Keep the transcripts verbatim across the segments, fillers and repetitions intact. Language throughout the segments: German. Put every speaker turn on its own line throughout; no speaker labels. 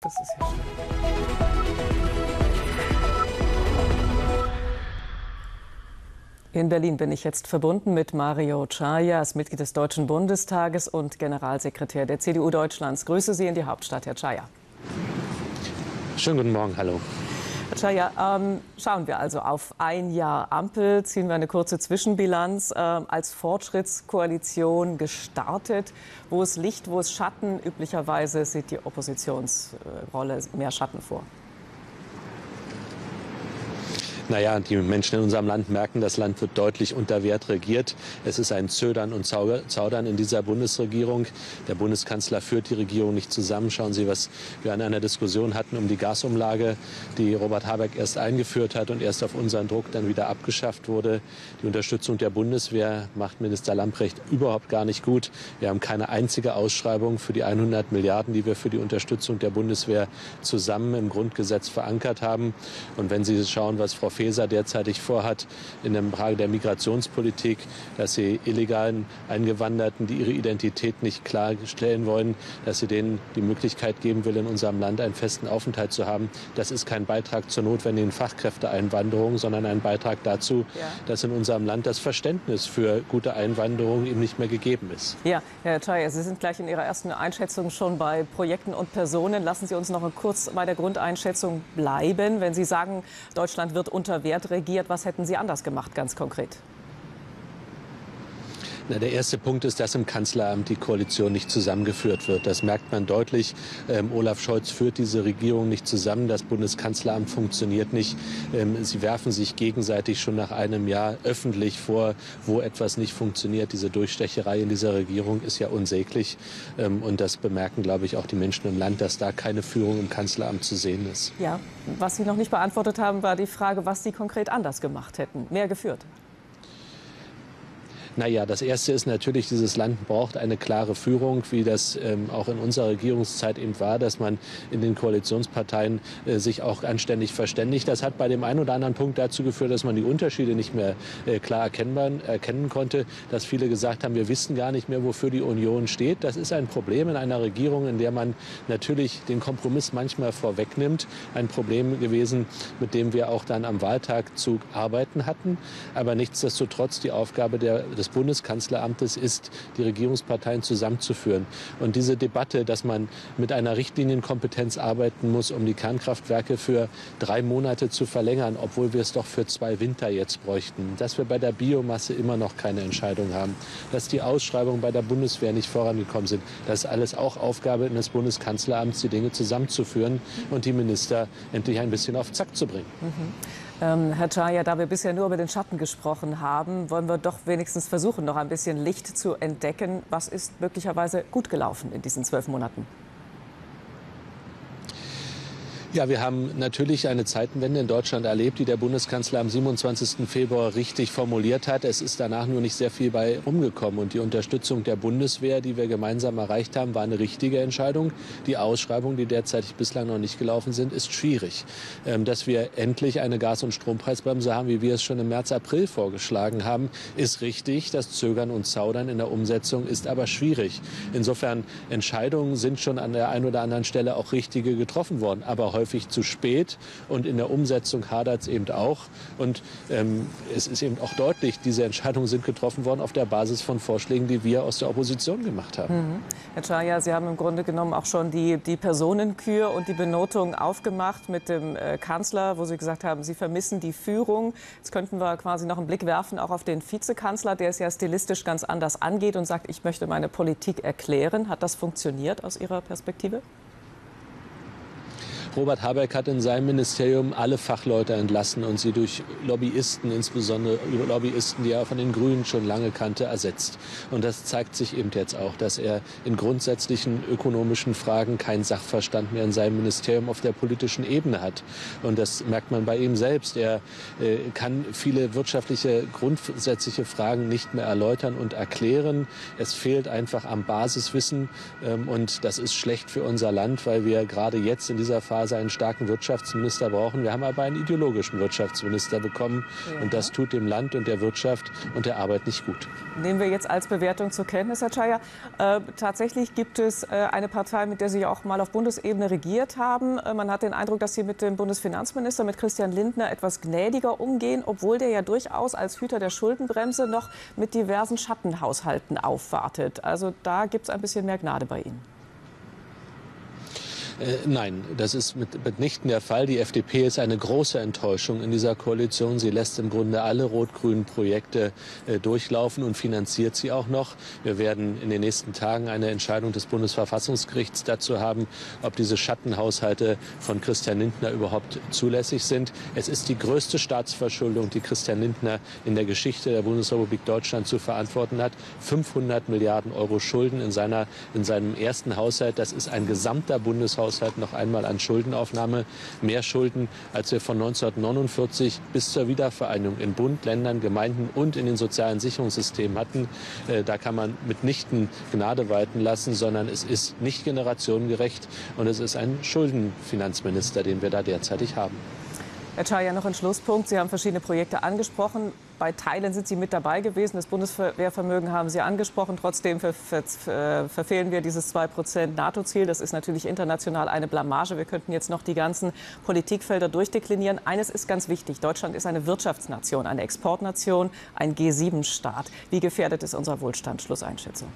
Das ist ja schön. In Berlin bin ich jetzt verbunden mit Mario Czaja, als Mitglied des Deutschen Bundestages und Generalsekretär der C D U Deutschlands. Grüße Sie in die Hauptstadt, Herr Czaja.
Schönen guten Morgen, hallo.
Herr Czaja, ähm, schauen wir also auf ein Jahr Ampel, ziehen wir eine kurze Zwischenbilanz. Äh, als Fortschrittskoalition gestartet. Wo ist Licht, wo ist Schatten? Üblicherweise sieht die Oppositionsrolle mehr Schatten vor.
Naja, die Menschen in unserem Land merken, das Land wird deutlich unter Wert regiert. Es ist ein Zödern und Zaudern in dieser Bundesregierung. Der Bundeskanzler führt die Regierung nicht zusammen. Schauen Sie, was wir an einer Diskussion hatten um die Gasumlage, die Robert Habeck erst eingeführt hat und erst auf unseren Druck dann wieder abgeschafft wurde. Die Unterstützung der Bundeswehr macht Minister Lambrecht überhaupt gar nicht gut. Wir haben keine einzige Ausschreibung für die hundert Milliarden, die wir für die Unterstützung der Bundeswehr zusammen im Grundgesetz verankert haben. Und wenn Sie schauen, was Frau Faeser derzeitig vorhat in der Frage der Migrationspolitik, dass sie illegalen Eingewanderten, die ihre Identität nicht klarstellen wollen, dass sie denen die Möglichkeit geben will, in unserem Land einen festen Aufenthalt zu haben. Das ist kein Beitrag zur notwendigen Fachkräfteeinwanderung, sondern ein Beitrag dazu, ja. dass in unserem Land das Verständnis für gute Einwanderung eben nicht mehr gegeben ist.
Ja, Herr Czaja, Sie sind gleich in Ihrer ersten Einschätzung schon bei Projekten und Personen. Lassen Sie uns noch kurz bei der Grundeinschätzung bleiben. Wenn Sie sagen, Deutschland wird unter Wert regiert, was hätten Sie anders gemacht, ganz konkret?
Na, der erste Punkt ist, dass im Kanzleramt die Koalition nicht zusammengeführt wird. Das merkt man deutlich. Ähm, Olaf Scholz führt diese Regierung nicht zusammen. Das Bundeskanzleramt funktioniert nicht. Ähm, sie werfen sich gegenseitig schon nach einem Jahr öffentlich vor, wo etwas nicht funktioniert. Diese Durchstecherei in dieser Regierung ist ja unsäglich. Ähm, und das bemerken, glaube ich, auch die Menschen im Land, dass da keine Führung im Kanzleramt zu sehen ist.
Ja, was Sie noch nicht beantwortet haben, war die Frage, was Sie konkret anders gemacht hätten. Mehr geführt.
Naja, das Erste ist natürlich, dieses Land braucht eine klare Führung, wie das ähm, auch in unserer Regierungszeit eben war, dass man in den Koalitionsparteien äh, sich auch anständig verständigt. Das hat bei dem einen oder anderen Punkt dazu geführt, dass man die Unterschiede nicht mehr äh, klar erkennbar, erkennen konnte, dass viele gesagt haben, wir wissen gar nicht mehr, wofür die Union steht. Das ist ein Problem in einer Regierung, in der man natürlich den Kompromiss manchmal vorwegnimmt. Ein Problem gewesen, mit dem wir auch dann am Wahltag zu arbeiten hatten. Aber nichtsdestotrotz die Aufgabe der, des des Bundeskanzleramtes ist, die Regierungsparteien zusammenzuführen. Und diese Debatte, dass man mit einer Richtlinienkompetenz arbeiten muss, um die Kernkraftwerke für drei Monate zu verlängern, obwohl wir es doch für zwei Winter jetzt bräuchten, dass wir bei der Biomasse immer noch keine Entscheidung haben, dass die Ausschreibungen bei der Bundeswehr nicht vorangekommen sind, das ist alles auch Aufgabe des Bundeskanzleramts, die Dinge zusammenzuführen und die Minister endlich ein bisschen auf Zack zu bringen.
Mhm. Ähm, Herr Czaja, da wir bisher nur über den Schatten gesprochen haben, wollen wir doch wenigstens versuchen, noch ein bisschen Licht zu entdecken. Was ist möglicherweise gut gelaufen in diesen zwölf Monaten?
Ja, wir haben natürlich eine Zeitenwende in Deutschland erlebt, die der Bundeskanzler am siebenundzwanzigsten Februar richtig formuliert hat. Es ist danach nur nicht sehr viel bei rumgekommen. Und die Unterstützung der Bundeswehr, die wir gemeinsam erreicht haben, war eine richtige Entscheidung. Die Ausschreibungen, die derzeitig bislang noch nicht gelaufen sind, ist schwierig. Dass wir endlich eine Gas- und Strompreisbremse haben, wie wir es schon im März, April vorgeschlagen haben, ist richtig. Das Zögern und Zaudern in der Umsetzung ist aber schwierig. Insofern, Entscheidungen sind schon an der einen oder anderen Stelle auch richtige getroffen worden. Aber häufig häufig zu spät und in der Umsetzung hadert es eben auch. Und ähm, es ist eben auch deutlich, diese Entscheidungen sind getroffen worden auf der Basis von Vorschlägen, die wir aus der Opposition gemacht haben.
Mhm. Herr Czaja, Sie haben im Grunde genommen auch schon die, die Personenkür und die Benotung aufgemacht mit dem äh, Kanzler, wo Sie gesagt haben, Sie vermissen die Führung. Jetzt könnten wir quasi noch einen Blick werfen, auch auf den Vizekanzler, der es ja stilistisch ganz anders angeht und sagt, ich möchte meine Politik erklären. Hat das funktioniert aus Ihrer Perspektive?
Robert Habeck hat in seinem Ministerium alle Fachleute entlassen und sie durch Lobbyisten, insbesondere Lobbyisten, die er von den Grünen schon lange kannte, ersetzt. Und das zeigt sich eben jetzt auch, dass er in grundsätzlichen ökonomischen Fragen keinen Sachverstand mehr in seinem Ministerium auf der politischen Ebene hat. Und das merkt man bei ihm selbst. Er äh, kann viele wirtschaftliche, grundsätzliche Fragen nicht mehr erläutern und erklären. Es fehlt einfach am Basiswissen. Ähm, und das ist schlecht für unser Land, weil wir gerade jetzt in dieser Phase quasi einen starken Wirtschaftsminister brauchen. Wir haben aber einen ideologischen Wirtschaftsminister bekommen. Ja. Und das tut dem Land und der Wirtschaft und der Arbeit nicht gut.
Nehmen wir jetzt als Bewertung zur Kenntnis, Herr Czaja. Äh, tatsächlich gibt es äh, eine Partei, mit der Sie auch mal auf Bundesebene regiert haben. Äh, man hat den Eindruck, dass Sie mit dem Bundesfinanzminister, mit Christian Lindner, etwas gnädiger umgehen, obwohl der ja durchaus als Hüter der Schuldenbremse noch mit diversen Schattenhaushalten aufwartet. Also da gibt es ein bisschen mehr Gnade bei Ihnen.
Äh, nein, das ist mit, mitnichten der Fall. Die F D P ist eine große Enttäuschung in dieser Koalition. Sie lässt im Grunde alle rot-grünen Projekte äh, durchlaufen und finanziert sie auch noch. Wir werden in den nächsten Tagen eine Entscheidung des Bundesverfassungsgerichts dazu haben, ob diese Schattenhaushalte von Christian Lindner überhaupt zulässig sind. Es ist die größte Staatsverschuldung, die Christian Lindner in der Geschichte der Bundesrepublik Deutschland zu verantworten hat. fünfhundert Milliarden Euro Schulden in, seiner, in seinem ersten Haushalt. Das ist ein gesamter Bundeshaushalt. Haushalt noch einmal an Schuldenaufnahme, mehr Schulden, als wir von neunzehnhundertneunundvierzig bis zur Wiedervereinigung in Bund, Ländern, Gemeinden und in den sozialen Sicherungssystemen hatten. Äh, da kann man mitnichten Gnade walten lassen, sondern es ist nicht generationengerecht und es ist ein Schuldenfinanzminister, den wir da derzeitig haben.
Herr Czaja, noch ein Schlusspunkt. Sie haben verschiedene Projekte angesprochen. Bei Teilen sind Sie mit dabei gewesen. Das Bundeswehrvermögen haben Sie angesprochen. Trotzdem ver ver verfehlen wir dieses zwei Prozent NATO-Ziel. Das ist natürlich international eine Blamage. Wir könnten jetzt noch die ganzen Politikfelder durchdeklinieren. Eines ist ganz wichtig. Deutschland ist eine Wirtschaftsnation, eine Exportnation, ein G sieben Staat. Wie gefährdet ist unser Wohlstand? Schlusseinschätzung.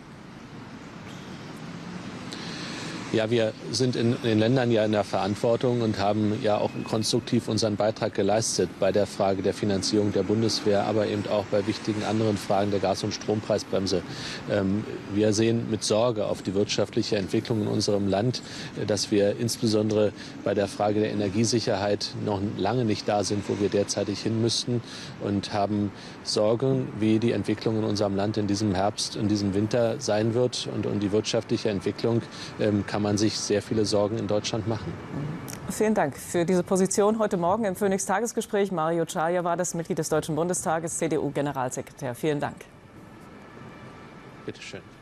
Ja, wir sind in den Ländern ja in der Verantwortung und haben ja auch konstruktiv unseren Beitrag geleistet bei der Frage der Finanzierung der Bundeswehr, aber eben auch bei wichtigen anderen Fragen der Gas- und Strompreisbremse. Wir sehen mit Sorge auf die wirtschaftliche Entwicklung in unserem Land, dass wir insbesondere bei der Frage der Energiesicherheit noch lange nicht da sind, wo wir derzeitig hin müssten, und haben Sorgen, wie die Entwicklung in unserem Land in diesem Herbst, in diesem Winter sein wird. Und, und die wirtschaftliche Entwicklung kann man sich sehr viele Sorgen in Deutschland machen.
Vielen Dank für diese Position heute Morgen im Phoenix-Tagesgespräch. Mario Czaja war das, Mitglied des Deutschen Bundestages, C D U-Generalsekretär. Vielen Dank.
Bitte schön.